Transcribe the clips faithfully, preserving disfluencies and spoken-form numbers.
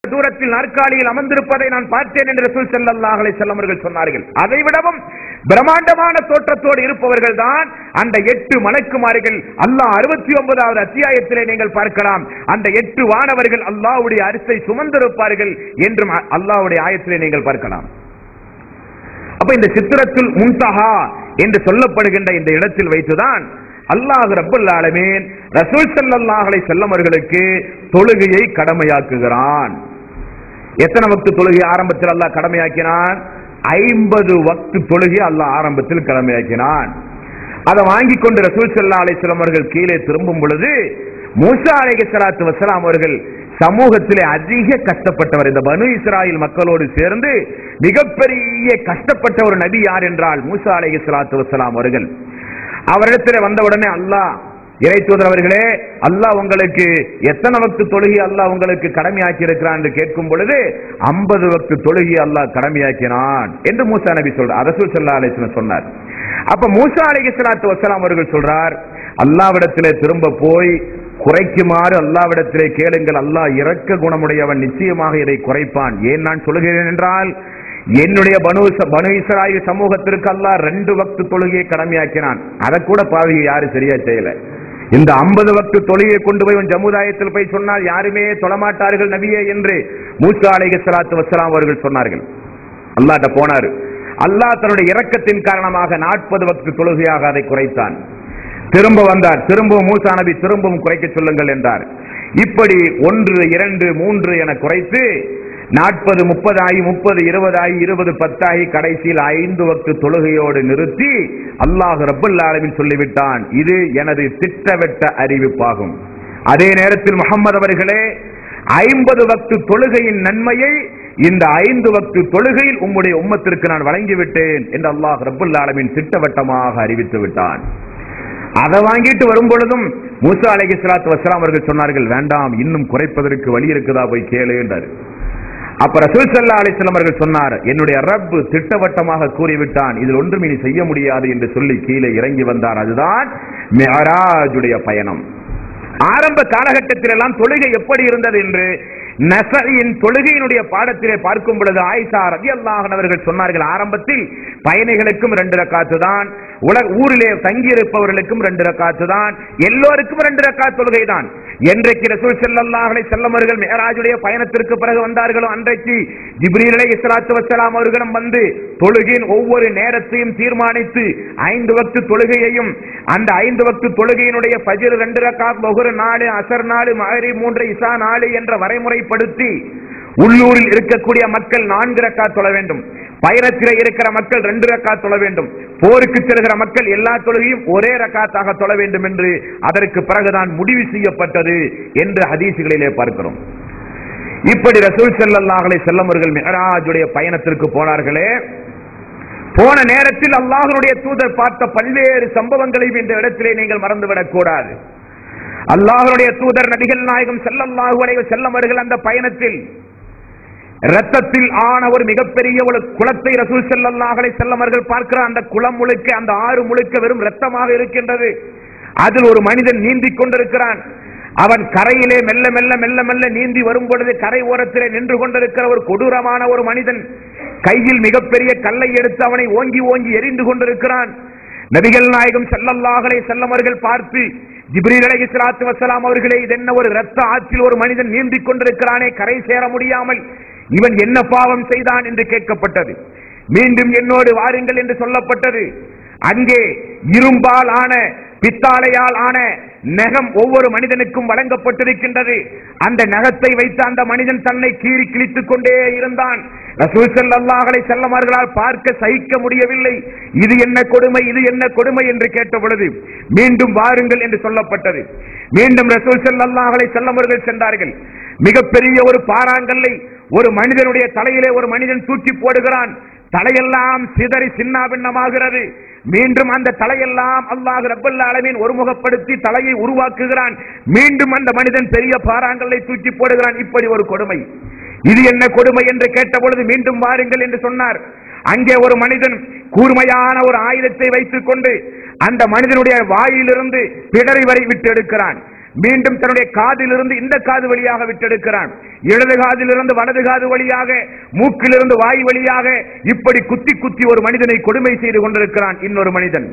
தூரத்தில் நாற்காலியில் அமர்ந்திருப்பதை நான் பார்த்தேன் என்று ரசூல் ஸல்லல்லாஹு அலைஹி வஸல்லம் அவர்கள் சொன்னார்கள். அதை விடவும் பிரம்மாண்டமான தோற்றத்தோடு இருப்பவர்கள் தான் அந்த எட்டு மலக்குமார்கள். அல்லாஹ் அறுபத்தி ஒன்பதாவது அத்தியாயத்திலே நீங்கள் பார்க்கலாம், அந்த எட்டு வானவர்கள் அல்லாஹ்வுடைய அரிசை சுமந்திருப்பார்கள் என்றும் அல்லாஹ்வுடைய ஆயத்திலே நீங்கள் பார்க்கலாம். அப்ப இந்த சித்ரத்துல் முன்தஹா என்று சொல்லப்படுகின்ற இந்த இடத்தில் வைத்துதான் அல்லாஹ் ரப்பல் ஆலமீன் ரசூல் ஸல்லல்லாஹு அலைஹி வஸல்லம் அவர்களுக்கு தொழுகையை கடமையாக்குகிறான். எத்தனை வக்து தொழுகை ஆரம்பத்தில் அல்லாஹ் கடமையாக்கினான்? ஐம்பது வக்து தொழுகை அல்லாஹ் ஆரம்பத்தில் கடமையாக்கினான். அதை வாங்கி கொண்டு ரசூல் ஸல்லல்லாஹு அலைஹி வஸல்லம் அவர்கள் கீழே திரும்பும் பொழுது மூசா அலைஹிஸ்ஸலாத்து வஸ்ஸலாம் அவர்கள் சமூகத்திலே அதிக கஷ்டப்பட்டவர். இந்த பனு இஸ்ராயேல் மக்களோடு சேர்ந்து மிகப்பெரிய கஷ்டப்பட்ட ஒரு நபி யார் என்றால் மூசா அலைஹிஸ்ஸலாத்து வஸ்ஸலாம் அவர்கள். அவரிடத்தில் வந்தவுடனே அல்லாஹ் இறை தூதர் அவர்களே, அல்லாஹ் உங்களுக்கு எத்தனை வக்து தொழுகை அல்லாஹ் உங்களுக்கு கடமையாக்கி இருக்கிறான் என்று கேட்கும் பொழுது ஐம்பது வக்து தொழுகை அல்லாஹ் கடமையாக்கினான் என்று மூசா நபி சொல்றார், ரசூல் ஸல்லல்லாஹு அலைஹி வஸல்லம் சொன்னார். அப்ப மூசா அலைஹிஸ்ஸலாத்து வஸ்ஸலாம் அவர்கள் சொல்றார், அல்லாஹ்விடத்திலே திரும்ப போய் குறைக்குமாறு அல்லாஹ்விடத்திலே கேளுங்கள், அல்லாஹ் இரக்க குணமுடையவன், நிச்சயமாக இதை குறைப்பான். ஏன் நான் சொல்கிறேன் என்றால், என்னுடைய பனு பனு இஸ்ராயேல் சமூகத்திற்கு அல்லாஹ் ரெண்டு வக்து தொழுகையை கடமையாக்கினான். அதை கூட பாவியை யாரும் சரியா செய்யல. இந்த ஐம்பது வக்து தொழுகையை கொண்டு போய் சமுதாயத்தில் போய் சொன்னால் யாருமே தொழமாட்டார்கள் நபியே என்று மூசா அலைஹிஸ்ஸலாத்து வஸ்ஸலாம் அவர்கள் சொன்னார்கள். அல்லாஹ்ட்ட போனார். அல்லாஹ் தன்னுடைய இரக்கத்தின் காரணமாக நாற்பது வக்து தொழுகையாக அதை குறைத்தான். திரும்ப வந்தார். திரும்பவும் மூசா நபி திரும்பவும் குறைக்க சொல்லுங்கள் என்றார். இப்படி ஒன்று இரண்டு மூன்று என குறைத்து நாற்பது முப்பது ஆகி முப்பது இருபது ஆகி இருபது பத்தாகி கடைசியில் ஐந்து வக்து தொழுகையோடு நிறுத்தி அல்லாஹ் ரப்பல் ஆலமீன் சொல்லிவிட்டான், இது எனது திட்டவட்ட அறிவிப்பாகும். அதே நேரத்தில் முஹம்மது அவர்களே, ஐம்பது வக்து தொழுகையின் நன்மையை இந்த ஐந்து வக்து தொழுகையில் உம்முடைய உம்மத்திற்கு நான் வழங்கிவிட்டேன் என்று அல்லாஹ் ரப்பல் ஆலமீன் திட்டவட்டமாக அறிவித்து விட்டான். அதை வாங்கிட்டு வரும் பொழுதும் மூசா அலைஹிஸ்ஸலாத்து வஸ்ஸலாம் அவர்கள் சொன்னார்கள், வேண்டாம், இன்னும் குறைப்பதற்கு வழி இருக்குதா, போய் கேளு என்றார். அப்ப ரசூல் ஸல்லல்லாஹு அலைஹி வஸல்லம் அவர்கள் சொன்னார், என்னுடைய ரப் திட்டவட்டமாக கூறிவிட்டான், இதில் ஒன்றும் இனி செய்ய முடியாது என்று சொல்லி கீழே இறங்கி வந்தார். அதுதான் மிஅராஜுடைய பயணம். ஆரம்ப காலகட்டத்தில் எல்லாம் தொழுகை எப்படி இருந்தது என்று நஸஈன் தொழுகையினுடைய பாடத்திலே பார்க்கும் பொழுது ஆயிஷா ரலியல்லாஹு அன்ஹா அவர்கள் சொன்னார்கள், ஆரம்பத்தில் பயணிகளுக்கும் ரெண்டு ரக்காத்து தான், உலக ஊரிலே தங்கி இருப்பவர்களுக்கும் ரெண்டு ரக்காத்து தான், எல்லோருக்கும் ரெண்டு ரக்காத் தொழுகை தான். என்றைக்கு ரசூல் ஸல்லல்லாஹு அலைஹி வஸல்லம் அவர்கள் மிஅராஜுடைய பயணத்திற்கு பிறகு வந்தார்களோ அன்றைக்கு ஜிப்ரீல் அலைஹிஸ்ஸலாத்து வஸ்ஸலாம் அவர்களும் வந்து தொழுகையின் ஒவ்வொரு நேரத்தையும் தீர்மானித்து ஐந்து வக்து தொழுகையையும் அந்த ஐந்து வக்து தொழுகையினுடைய ஃபஜ்ர் ரெண்டு ரக்காத், லுஹர் நாலு, அஸர் நாலு, மக்ரிப் மூன்று, இஷா நாலு என்ற வரைமுறைப்படுத்தி உள்ளூரில் இருக்கக்கூடிய மக்கள் நான்கு ரக்காத் தொழ வேண்டும், பயணத்திலே இருக்கிற மக்கள் ரெண்டு ரக்காத் தொழ வேண்டும், போருக்கு செல்கிற மக்கள் எல்லா தொழுகையும் ஒரே ரக்காத்தாக தொழ வேண்டும் என்று அதற்கு பிறகுதான் முடிவு செய்யப்பட்டது என்று ஹதீஸ்களிலே பார்க்கிறோம். இப்படி ரசூல் ஸல்லல்லாஹு அலைஹி வஸல்லம் அவர்கள் மிஅராஜுடைய பயணத்திற்கு போனார்களே, போன நேரத்தில் அல்லாஹ்வுடைய தூதர் பார்த்த பல்வேறு சம்பவங்களையும் இந்த இடத்திலே நீங்கள் மறந்துவிடக் கூடாது. அல்லாஹ்வுடைய தூதர் நபிகள் நாயகம் ஸல்லல்லாஹு அலைஹி வஸல்லம் அவர்கள் அந்த பயணத்தில் இரத்தத்தில் ஆன ஒரு மிகப்பெரிய ஒரு குளத்தை ரசூல் ஸல்லல்லாஹு அலைஹி வஸல்லம் அவர்கள் பார்க்கிற அந்த குளம் முழுக்க, அந்த ஆறு முழுக்க வெறும் இரத்தமாக இருக்கின்றது. அதில் ஒரு மனிதன் நீந்தி கொண்டிருக்கிறான். அவன் கரையிலே மெல்ல மெல்ல மெல்ல மெல்ல நீந்தி வரும் பொழுது கரை ஓரத்திலே நின்று கொண்டிருக்கிற ஒரு கொடூரமான ஒரு மனிதன் கையில் மிகப்பெரிய கல்லை எடுத்து அவனை ஓங்கி ஓங்கி எரிந்து கொண்டிருக்கிறான். நபிகள் நாயகம் ஸல்லல்லாஹு அலைஹி வஸல்லம் அவர்கள் பார்த்து, ஜிப்ரீல் அலைஹிஸ்ஸலாத்து வஸ்ஸலாம் அவர்களே, இது என்ன ஒரு இரத்த ஆற்றில் ஒரு மனிதன் நீந்தி கொண்டிருக்கிறானே, கரை சேர முடியாமல் இவன் என்ன பாவம் செய்தான் என்று கேட்கப்பட்டது. மீண்டும் என்னோடு வாருங்கள் என்று சொல்லப்பட்டது. அங்கே இரும்பால் ஆன பித்தாளையால் ஆன நகம் ஒவ்வொரு மனிதனுக்கும் வழங்கப்பட்டிருக்கின்றது. அந்த நகத்தை வைத்து அந்த மனிதன் தன்னை கீறி கிழித்துக் கொண்டே இருந்தான். ரசூல் ஸல்லல்லாஹு அலைஹி வஸல்லம் அவர்களால் பார்க்க சகிக்க முடியவில்லை. இது என்ன கொடுமை, இது என்ன கொடுமை என்று கேட்ட பொழுது மீண்டும் வாருங்கள் என்று சொல்லப்பட்டது. மீண்டும் ரசூல் ஸல்லல்லாஹு அலைஹி வஸல்லம் அவர்கள் சென்றார்கள். மிகப்பெரிய ஒரு பாறாங்கல்லை ஒரு மனிதனுடைய தலையிலே ஒரு மனிதன் தூக்கி போடுகிறான். தலையெல்லாம் சிதறி சின்னாபின்னமாகிறது. மீண்டும் அந்த தலையெல்லாம் அல்லாஹ் ரப்பல் ஆலமீன் ஒருமுகப்படுத்தி தலையை உருவாக்குகிறான். மீண்டும் அந்த மனிதன் பெரிய பாறாங்கல்லை தூக்கி போடுகிறான். இப்படி ஒரு கொடுமை, இது என்ன கொடுமை என்று கேட்ட பொழுது மீண்டும் வாருங்கள் என்று சொன்னார். அங்கே ஒரு மனிதன் கூர்மையான ஒரு ஆயுதத்தை வைத்துக் கொண்டு அந்த மனிதனுடைய வாயிலிருந்து பிடரி வரை விட்டு எடுக்கிறான். மீண்டும் தன்னுடைய காதிலிருந்து இந்த காது வழியாக விட்டெடுக்கிறான், இடது காதிலிருந்து வலது காது வழியாக, மூக்கிலிருந்து வாய் வழியாக, இப்படி குத்தி குத்தி ஒரு மனிதனை கொடுமை செய்து கொண்டிருக்கிறான். இன்னொரு மனிதன்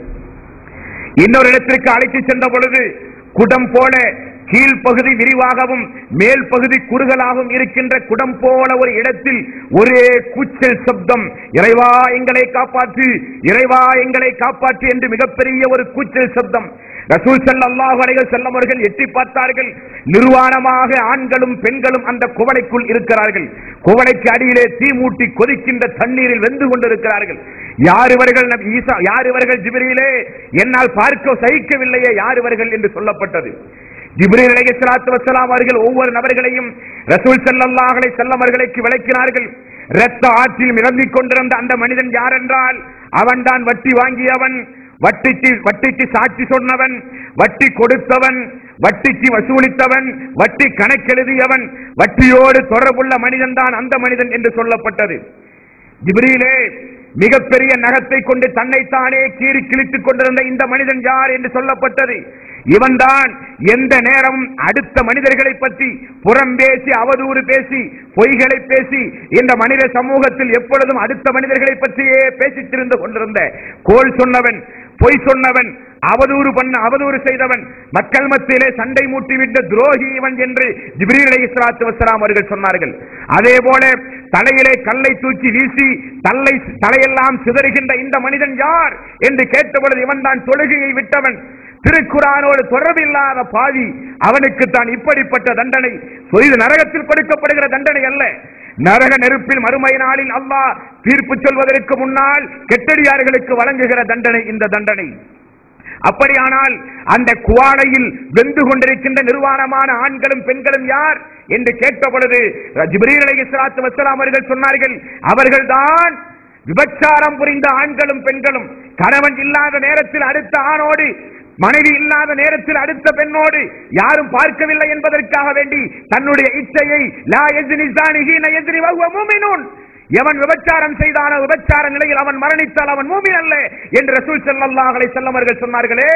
இன்னொரு இடத்திற்கு அழைத்து சென்ற பொழுது குடம் போல கீழ்பகுதி விரிவாகவும் மேல் பகுதி குறுகலாகவும் இருக்கின்ற குடம் போல ஒரு இடத்தில் ஒரே கூச்சல் சப்தம், இறைவா எங்களை காப்பாற்று, இறைவா எங்களை காப்பாற்று என்று மிகப்பெரிய ஒரு கூச்சல் சப்தம். ரசூல் ஸல்லல்லாஹு அலைஹி வஸல்லம் அவர்கள் எட்டி பார்த்தார்கள். நிர்வாணமாக ஆண்களும் பெண்களும் அந்த குவளைக்குள் இருக்கிறார்கள். குவளைக்கு அடியிலே தீ மூட்டி கொதிக்கின்ற தண்ணீரில் வெந்து கொண்டிருக்கிறார்கள். யார் இவர்கள்? நபி ஈசா. யார் இவர்கள்? ஜிப்ரீலே, என்னால் பார்க்க சகிக்கவில்லையே, யார் இவர்கள் என்று சொல்லப்பட்டது. ஜிப்ரீல் அலைஹிஸ்ஸலாத்து வஸ்ஸலாம் அவர்கள் ஒவ்வொரு நபர்களையும் ரசூல் ஸல்லல்லாஹு அலைஹி வஸல்லம் அவர்களுக்கு விளக்கினார்கள். இரத்த ஆற்றில் மிதந்திக் கொண்டிருந்த அந்த மனிதன் யார் என்றால், அவன்தான் வட்டி வாங்கியவன், வட்டிக்கு வட்டிக்கு சாட்சி சொன்னவன், வட்டி கொடுத்தவன், வட்டிக்கு வசூலித்தவன், வட்டி கணக்கெழுதியவன், வட்டியோடு தொடர்புள்ள மனிதன் தான் அந்த மனிதன் என்று சொல்லப்பட்டது. ஜிப்ரீலே, மிகப்பெரிய நகத்தை கொண்டு தன்னைத்தானே கீறி கிழித்துக் கொண்டிருந்த இந்த மனிதன் யார் என்று சொல்லப்பட்டது. இவன்தான் எந்த நேரமும் அடுத்த மனிதர்களை பற்றி புறம் பேசி, அவதூறு பேசி, பொய்களை பேசி இந்த மனித சமூகத்தில் எப்பொழுதும் அடுத்த மனிதர்களை பற்றியே பேசித் திரிந்து கொண்டிருந்த, கோல் சொன்னவன், பொய் சொன்னவன், அவதூறு பண்ண அவதூறு செய்தவன், மக்கள் மத்தியிலே சண்டை மூட்டிவிட்ட துரோகி இவன் என்று ஜிப்ரீல் அலைஹிஸ்ஸலாத்து வஸ்ஸலாம் அவர்கள் சொன்னார்கள். அதே போல தலையிலே கல்லை தூக்கி வீசி தலை தலையெல்லாம் சிதறுகின்ற இந்த மனிதன் யார் என்று கேட்டபொழுது, இவன் தான் தொழுகையை விட்டவன், திருக்குரானோடு தொடர்பில்லாத பாவி, அவனுக்கு தான் இப்படிப்பட்ட தண்டனை. இது நரகத்தில் கொடுக்கப்படுகிற தண்டனை அல்ல, நரக நெருப்பில் மறுமை நாளில் அல்லாஹ் தீர்ப்பு சொல்வதற்கு முன்னால் கெட்டடியார்களுக்கு வழங்குகிற தண்டனை இந்த தண்டனை. அப்படியானால் அந்த குவாலையில் வெந்து கொண்டிருக்கின்ற நிர்வாணமான ஆண்களும் பெண்களும் யார் என்று கேட்ட பொழுது ஜிப்ரீல் அலைஹிஸ்ஸலாத்து வஸ்ஸலாம் அவர்கள் சொன்னார்கள், அவர்கள்தான் விபச்சாரம் புரிந்த ஆண்களும் பெண்களும். கணவன் இல்லாத நேரத்தில் அடுத்த ஆணோடு, மனைவி இல்லாத நேரத்தில் அடுத்த பெண்ணோடு யாரும் பார்க்கவில்லை என்பதற்காக வேண்டி தன்னுடைய இச்சையை லா யஸ்னி ஸானிஹி ல யஸ்னி வஹுவ முஃமினூன், எவன் விபச்சாரம் செய்தானோ விபச்சார நிலையில் அவன் மரணித்தால் அவன் மூமின் அல்ல என்று ரசூல் ஸல்லல்லாஹு அலைஹி வஸல்லம் அவர்கள் சொன்னார்களே.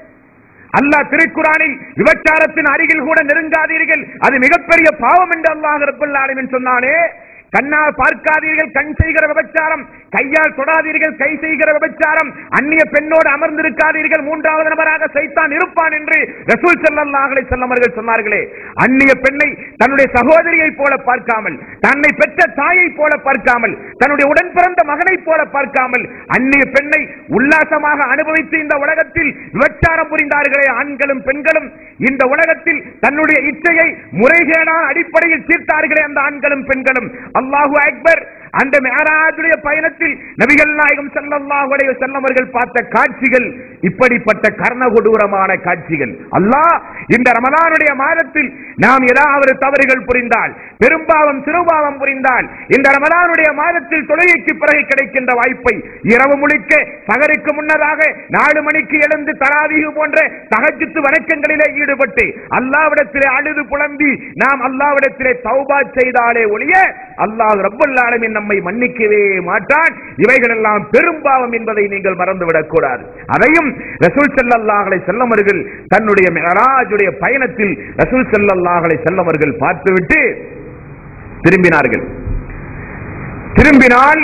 அல்லாஹ் திருக்குரானில் விபச்சாரத்தின் அருகில் கூட நெருங்காதீர்கள், அது மிகப்பெரிய பாவம் என்று அல்லாஹ் ரப்பல் ஆலமீன் சொன்னானே. கண்ணால் பார்க்காதீர்கள், கண் செய்கிற விபச்சாரம், கையால் தொடாதீர்கள், கை செய்கிற விபச்சாரம், அந்நிய பெண்ணோடு அமர்ந்திருக்காதீர்கள், மூன்றாவது நபராக சைத்தான் இருப்பான் என்று ரசூல் ஸல்லல்லாஹு அலைஹி வஸல்லம் அவர்கள் சொன்னார்களே. அந்நிய பெண்ணை தன்னுடைய சகோதரியை போல பார்க்காமல், தன்னை பெற்ற தாயை போல பார்க்காமல், தன்னுடைய உடன் பிறந்த மகனை போல பார்க்காமல், அந்நிய பெண்ணை உல்லாசமாக அனுபவித்து இந்த உலகத்தில் விபச்சாரம் புரிந்தார்களே ஆண்களும் பெண்களும். இந்த உலகத்தில் தன்னுடைய இச்சையை முறைகேடான அடிப்படையில் தீர்த்தார்களே அந்த ஆண்களும் பெண்களும். அல்லாஹு அக்பர். அந்த மிஅராஜுடைய பயணத்தில் நபிகள் நாயகம் ஸல்லல்லாஹு அலைஹி வஸல்லம் அவர்கள் பார்த்த காட்சிகள் இப்படிப்பட்ட கர்ணகொடூரமான காட்சிகள். அல்லாஹ் இந்த ரமலானுடைய மாதத்தில் நாம் ஏதாவது தவறுகள் புரிந்தால், பெரும்பாவம் சிறுபாவம் புரிந்தால், இந்த ரமலானுடைய மாதத்தில் தொழுகைக்கு பிறகு கிடைக்கின்ற வாய்ப்பை இரவு முழுக்க சகருக்கு முன்னதாக நாலு மணிக்கு எழுந்து தராவீஹ் போன்ற தஹஜ்ஜுத் வணக்கங்களிலே ஈடுபட்டு அல்லாஹ்விடத்திலே அழுது புலம்பி நாம் அல்லாஹ்விடத்திலே தௌபா செய்தாலே ஒழிய அல்லாஹ் ரப்பல் ஆலமீன் நம்மை மன்னிக்கவே மாட்டான். இவைகள் எல்லாம் பெரும்பாவம் என்பதை நீங்கள் மறந்துவிடக் கூடாது. அதையும் ரசூல் ஸல்லல்லாஹு அலைஹி வஸல்லம் அவர்கள் தன்னுடைய மிஅராஜுடைய பயணத்தில் ரசூல் ஸல்லல்லாஹு அலைஹி வஸல்லம் அவர்கள் பார்த்துவிட்டு திரும்பினார்கள். திரும்பினால்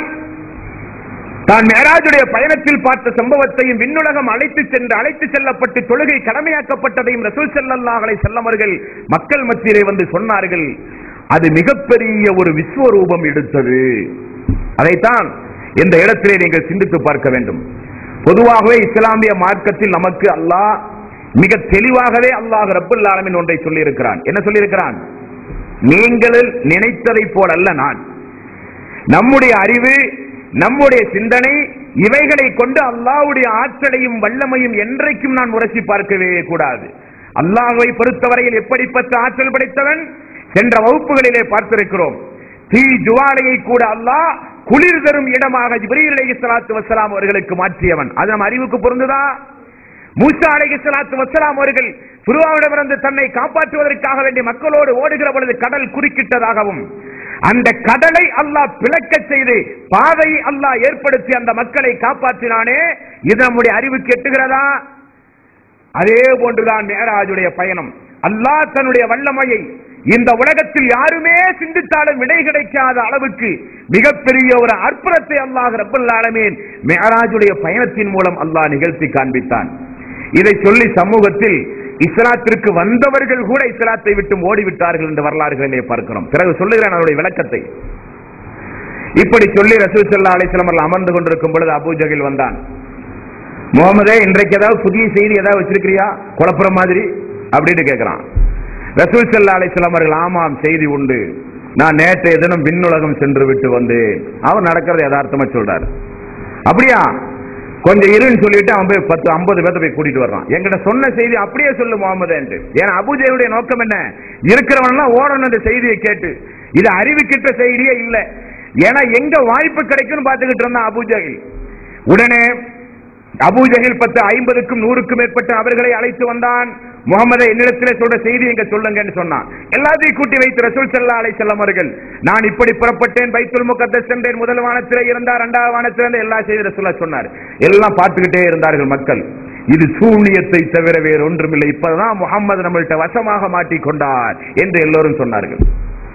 தான் மிஅராஜுடைய பயணத்தில் பார்த்த சம்பவத்தையும் விண்ணுலகம் அழைத்து சென்று அழைத்து செல்லப்பட்டு தொழுகை கடமையாக்கப்பட்டதையும் ரசூல் ஸல்லல்லாஹு அலைஹி வஸல்லம் அவர்கள் மக்கள் மத்தியிலே வந்து சொன்னார்கள். அது மிகப்பெரிய ஒரு விஸ்வரூபம் எடுத்தது. அதைத்தான் இந்த இடத்திலே நீங்கள் சிந்தித்து பார்க்க வேண்டும். பொதுவாகவே இஸ்லாமிய மார்க்கத்தில் நமக்கு அல்லாஹ் மிக தெளிவாகவே அல்லாஹ் ரப்பல் ஆலமீன் ஒன்றை சொல்லி இருக்கிறான். என்ன சொல்லி இருக்கிறான்? நீங்கள் நினைத்ததை போல் அல்ல நான். நம்முடைய அறிவு, நம்முடைய சிந்தனை, இவைகளை கொண்டு அல்லாஹ்வுடைய ஆற்றலையும் வல்லமையும் என்றைக்கும் நான் உரசி பார்க்கவே கூடாது. அல்லாஹ்வை பொறுத்தவரையில் எப்படிப்பட்ட ஆற்றல் படைத்தவன் சென்ற வகுப்புகளிலே பார்த்திருக்கிறோம். தீ ஜுவாலையை கூட அல்லாஹ் குளிர் தரும் இடமாக ஜிப்ரீல் அலைஹிஸ்ஸலாத்து வஸ்ஸலாம் அவர்களுக்கு மாற்றியவன். அது நம் அறிவுக்கு பொருந்துதா? மூசா அலைஹிஸ்ஸலாத்து வஸ்ஸலாம் அவர்கள் ஃபிரௌனிடமிருந்து தன்னை காப்பாற்றுவதற்காக வேண்டிய மக்களோடு ஓடுகிற பொழுது கடல் குறுக்கிட்டதாகவும், அந்த கடலை அல்லாஹ் பிளக்க செய்து பாதை அல்லாஹ் ஏற்படுத்தி அந்த மக்களை காப்பாற்றினானே, இது நம்முடைய அறிவுக்கு எட்டுகிறதா? அதே போன்றுதான் மிஅராஜுடைய பயணம். அல்லாஹ் தன்னுடைய வல்லமையை இந்த உலகத்தில் யாருமே சிந்தித்தாலும் விடை கிடைக்காத அளவுக்கு மிகப்பெரிய ஒரு அற்புதத்தை அல்லாஹ் ரப்பல் ஆலமீன் மிஅராஜுடைய பயணத்தின் மூலம் அல்லாஹ் நிகழ்த்தி காண்பித்தான். இதை சொல்லி சமூகத்தில் இஸ்லாத்திற்கு வந்தவர்கள் கூட இஸ்லாத்தை விட்டு ஓடிவிட்டார்கள் என்ற வரலாறுகளிலே பார்க்கிறோம். பிறகு சொல்லுகிறேன் அதனுடைய விளக்கத்தை. இப்படி சொல்லி ரசூல் ஸல்லல்லாஹு அலைஹி வஸல்லம் அவர்கள் அமர்ந்து கொண்டிருக்கும் பொழுது அபூ ஜஹல் வந்தான். முகமதே, இன்றைக்கு ஏதாவது புதிய செய்தி ஏதாவது வச்சிருக்கிறியா குழப்புற மாதிரி அப்படின்னு கேட்கிறான். ரசூல் ஸல்லல்லாஹு அலைஹி வஸல்லம் அவர்கள் ஆமாம், செய்தி உண்டு. நான் நேற்றைய தினம் விண்ணுலகம் சென்று விட்டு வந்தேன். அவர் நடக்கிறது யதார்த்தமா சொல்றாரு. அப்படியா, கொஞ்சம் இருன்னு சொல்லிட்டு அவன் போய் பத்து ஐம்பது பேர்த்த போய் கூட்டிட்டு வர்றான். என்கிட்ட சொன்ன செய்தி அப்படியே சொல்லு முகமது என்று. ஏன்னா அபூ ஜஹலுடைய நோக்கம் என்ன, இருக்கிறவன் ஓடணும் அந்த செய்தியை கேட்டு. இது அறிவிக்கிட்ட செய்தியே இல்லை. ஏன்னா எங்க வாய்ப்பு கிடைக்கும் பார்த்துக்கிட்டு இருந்தான் அபூ ஜஹல். உடனே அபூ ஜஹல் பத்து ஐம்பதுக்கும் நூறுக்கும் மேற்பட்ட அவர்களை அழைத்து வந்தான். முகமது, என்னிடத்திலே சொல்ற செய்தி எங்க சொல்லுங்கன்னு சொன்னான். எல்லாத்தையும் கூட்டி வைத்து ரசூல் ஸல்லல்லாஹு அலைஹி வஸல்லம் அவர்கள், நான் இப்படி புறப்பட்டேன், பைத்துல் முகத்தஸ் சென்றேன், முதல் வானத்திலே இருந்தார், இரண்டாவது வானத்திலே இருந்த எல்லா செய்தி ரசூலுல்லாஹ் சொன்னார். எல்லாம் பார்த்துக்கிட்டே இருந்தார்கள் மக்கள். இது சூனியத்தை தவிர வேறு ஒன்றுமில்லை, இப்பதான் முகமது நம்மள்கிட்ட வசமாக மாட்டிக்கொண்டார் என்று எல்லோரும் சொன்னார்கள்.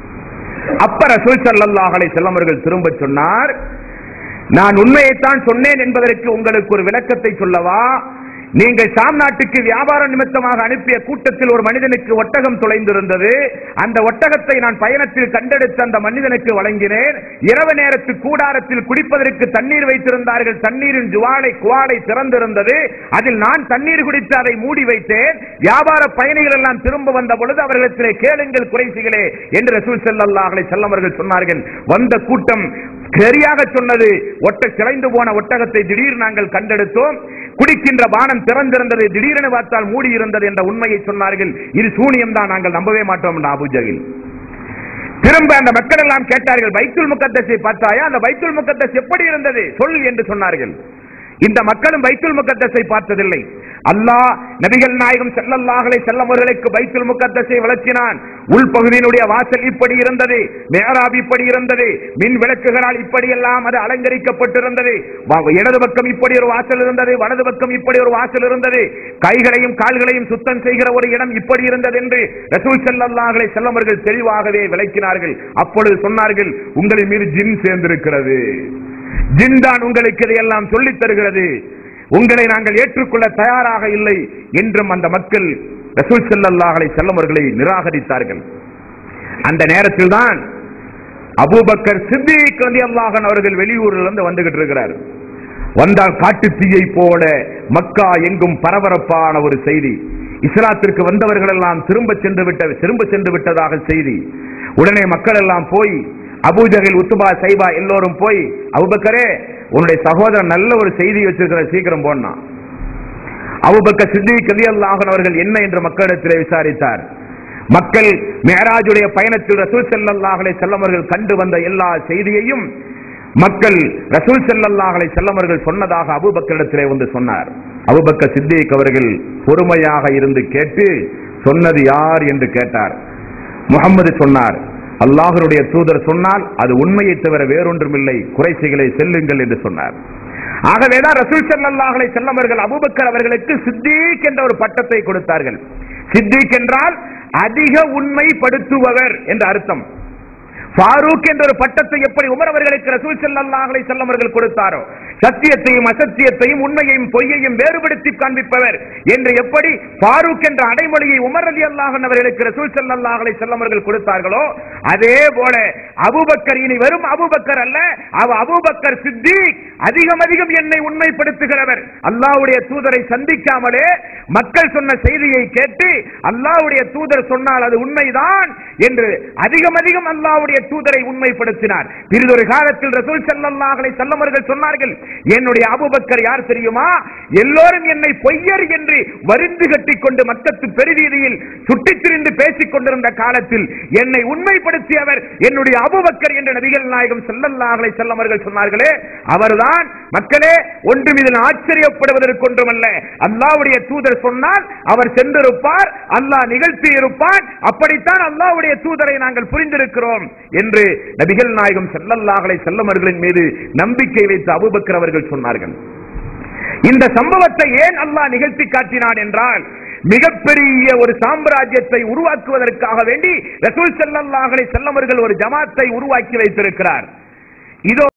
அப்ப ரசூல் ஸல்லல்லாஹு அலைஹி வஸல்லம் அவர்கள் திரும்ப சொன்னார், நான் உண்மையைத்தான் சொன்னேன் என்பதற்கு உங்களுக்கு ஒரு விளக்கத்தை சொல்லவா? நீங்கள் ஷாம் நாட்டுக்கு வியாபார நிமித்தமாக அனுப்பிய கூட்டத்தில் ஒரு மனிதனுக்கு ஒட்டகம் தொலைந்திருந்தது. அந்த ஒட்டகத்தை நான் பயணத்தில் கண்டெடுத்து அந்த மனிதனுக்கு வழங்கினேன். இரவு நேரத்து கூடாரத்தில் குடிப்பதற்கு தண்ணீர் வைத்திருந்தார்கள். தண்ணீரின் ஜுவாலை குவாடை திறந்திருந்தது. அதில் நான் தண்ணீர் குடித்து அதை மூடி வைத்தேன். வியாபார பயணிகள் எல்லாம் திரும்ப வந்த பொழுது அவர்களிடத்திலே கேளுங்கள் குறைசிகளே என்று ரசூல் ஸல்லல்லாஹு அலைஹி வஸல்லம் அவர்கள் சொன்னார்கள். வந்த கூட்டம் சரியாக சொன்னது. ஒட்ட சிலைந்து போன ஒட்டகத்தை திடீர் நாங்கள் கண்டெடுத்தோம். குடிக்கின்ற பானம் திறந்திருந்தது, திடீரென பார்த்தால் மூடி இருந்தது என்ற உண்மையை சொன்னார்கள். இது சூனியம் தான், நாங்கள் நம்பவே மாட்டோம் என்று அபூ ஜஹல். திரும்ப அந்த மக்கள் எல்லாம் கேட்டார்கள், பைத்துல் முகத்தஸை பார்த்தாயா? அந்த பைத்துல் முகத்தஸ் எப்படி இருந்தது சொல் என்று சொன்னார்கள். இந்த மக்களும் பைத்துல் முகத்தஸை பார்த்ததில்லை. அல்லாஹ் நபிகள் நாயகம் ஸல்லல்லாஹு அலைஹி வஸல்லம் அவர்களுக்கு பைத்துல் முகத்தஸை விளக்கினான். உள்பகுதியினுடைய வாசல் இப்படி இருந்தது, மிஹ்ராப் இப்படி இருந்தது, மின் விளக்குகளால் இப்படி எல்லாம் அது அலங்கரிக்கப்பட்டிருந்தது. இடது பக்கம் இப்படி ஒரு வாசல் இருந்தது, வலது பக்கம் இப்படி ஒரு வாசல் இருந்தது. கைகளையும் கால்களையும் சுத்தம் செய்கிற ஒரு இடம் இப்படி இருந்தது என்று ரசூல் ஸல்லல்லாஹு அலைஹி வஸல்லம் அவர்கள் தெளிவாகவே விளக்கினார்கள். அப்பொழுது சொன்னார்கள், உங்களின் மீது ஜின் சேர்ந்திருக்கிறது, ஜின் தான் உங்களுக்கு இதையெல்லாம் சொல்லித் தருகிறது, உங்களை நாங்கள் ஏற்றுக்கொள்ள தயாராக இல்லை என்றும் அந்த மக்கள் ரசூல் ஸல்லல்லாஹு அலைஹி வஸல்லம் அவர்களை நிராகரித்தார்கள். அந்த நேரத்தில் தான் அபூபக்கர் சித்திக் ரலியல்லாஹு அன்ஹு அவர்கள் வெளியூரிலிருந்து வந்துகிட்டு இருக்கிறார். வந்தால் காட்டு தீயை போல மக்கா எங்கும் பரபரப்பான ஒரு செய்தி. இஸ்லாத்திற்கு வந்தவர்கள் எல்லாம் திரும்ப சென்று விட்ட திரும்ப சென்று விட்டதாக செய்தி. உடனே மக்கள் எல்லாம் போய் அபூ ஜஹல், உத்பா, சைபா எல்லோரும் போய், அபூபக்கரே உன்னுடைய சகோதரன் நல்ல ஒரு செய்தி வச்சிருக்கிற, சீக்கிரம் போனா. அபூபக்கர் சித்திக் ரலியல்லாஹு அன்ஹு அவர்கள் என்ன என்று மக்களிடத்தில் விசாரித்தார். மக்கள் மிஅராஜுடைய பயணத்தில் ரசூல் ஸல்லல்லாஹு அலைஹி வஸல்லம் அவர்கள் கண்டு வந்த எல்லா செய்தியையும் மக்கள் ரசூல் ஸல்லல்லாஹு அலைஹி வஸல்லம் அவர்கள் சொன்னதாக அபூபக்கரிடத்திலே வந்து சொன்னார். அபூபக்கர் சித்திக் அவர்கள் பொறுமையாக இருந்து கேட்டு, சொன்னது யார் என்று கேட்டார். முஹம்மது சொன்னார். அல்லாஹ்வுடைய தூதர் சொன்னால் அது உண்மையை தவிர வேறொன்றுமில்லை, குறைசிகளை செல்லுங்கள் என்று சொன்னார். ஆகவேதான் ரசூல் ஸல்லல்லாஹு அலைஹி வஸல்லம் அவர்கள் அபூபக்கர் அவர்களுக்கு சித்திக் என்ற ஒரு பட்டத்தை கொடுத்தார்கள். சித்திக் என்றால் அதிக உண்மைப்படுத்துபவர் என்ற அர்த்தம். ஃபாரூக் என்ற ஒரு பட்டத்தை எப்படி உமர் அவர்களுக்கு ரசூல் ஸல்லல்லாஹு அலைஹி வஸல்லம் அவர்கள் கொடுத்தாரோ, சத்தியத்தையும் அசத்தியத்தையும் உண்மையையும் பொய்யையும் வேறுபடுத்தி காண்பிப்பவர் என்று எப்படி ஃபாரூக் என்ற அடைமொழியை உமர் ரலியல்லாஹு அன்ஹு அவர்களுக்கு ரசூல் ஸல்லல்லாஹு அலைஹி வஸல்லம் அவர்கள் கொடுத்தார்களோ, அதே போல அபூபக்கர் இனி வெறும் அபூபக்கர் அல்ல, அவ அபூபக்கர் சித்திக், அதிகம் அதிகம் என்னை உண்மைப்படுத்துகிறவர். அல்லாஹ்வுடைய தூதரை சந்திக்காமலே மக்கள் சொன்ன செய்தியை கேட்டு அல்லாஹ்வுடைய தூதர் சொன்னால் அது உண்மைதான் என்று அதிகம் அதிகம் அல்லாஹ்வுடைய தூதரை உண்மைப்படுத்தினார். பிறிதொரு காலத்தில் ரசூல் ஸல்லல்லாஹு அலைஹி வஸல்லம் அவர்கள் சொன்னார்கள், என்னுடைய அபூபக்கர் யார் தெரியுமா? எல்லோரும் என்னை பொய்யர் என்று வரிந்து கட்டிக் கொண்டு மக்கத்து பெருவீதியில் சுற்றித் திரிந்து பேசிக் கொண்டிருந்த காலத்தில் என்னை உண்மைப்படுத்தியவர் என்னுடைய அபூபக்கர் என்று நபிகள் நாயகம் ஸல்லல்லாஹு அலைஹி வஸல்லம் அவர்கள் சொன்னார்களே, அவர்தான். மக்களே, ஒன்றும் இதில் ஆச்சரியப்படுவதற்கு ஒன்றுமல்ல. அல்லாஹ்வுடைய தூதர் சொன்னால் அவர் சென்றிருப்பார், அல்லாஹ் நிகழ்த்தி இருப்பான். அப்படித்தான் அல்லாஹ்வுடைய தூதரை நாங்கள் புரிந்திருக்கிறோம் என்று நபிகள் நாயகம் ஸல்லல்லாஹு அலைஹி வஸல்லம் அவர்களின் மீது நம்பிக்கை வைத்த அபூபக்கர் அவர்கள் சொன்னார்கள். இந்த சம்பவத்தை ஏன் அல்லாஹ் நிகழ்த்தி காட்டினான் என்றால், மிகப்பெரிய ஒரு சாம்ராஜ்யத்தை உருவாக்குவதற்காக வேண்டி ரசூல் ஸல்லல்லாஹு அலைஹி வஸல்லம் அவர்கள் ஒரு ஜமாத்தை உருவாக்கி வைத்திருக்கிறார். இதோ